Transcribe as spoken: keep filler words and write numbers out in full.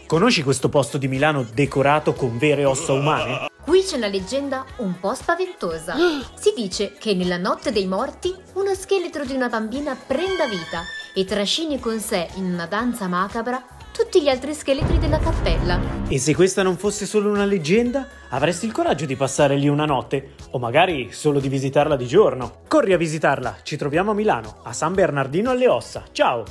Conosci questo posto di Milano decorato con vere ossa umane? Qui c'è una leggenda un po' spaventosa. Si dice che nella notte dei morti uno scheletro di una bambina prenda vita e trascini con sé in una danza macabra tutti gli altri scheletri della cappella. E se questa non fosse solo una leggenda, avresti il coraggio di passare lì una notte? O magari solo di visitarla di giorno? Corri a visitarla, ci troviamo a Milano, a San Bernardino alle Ossa. Ciao!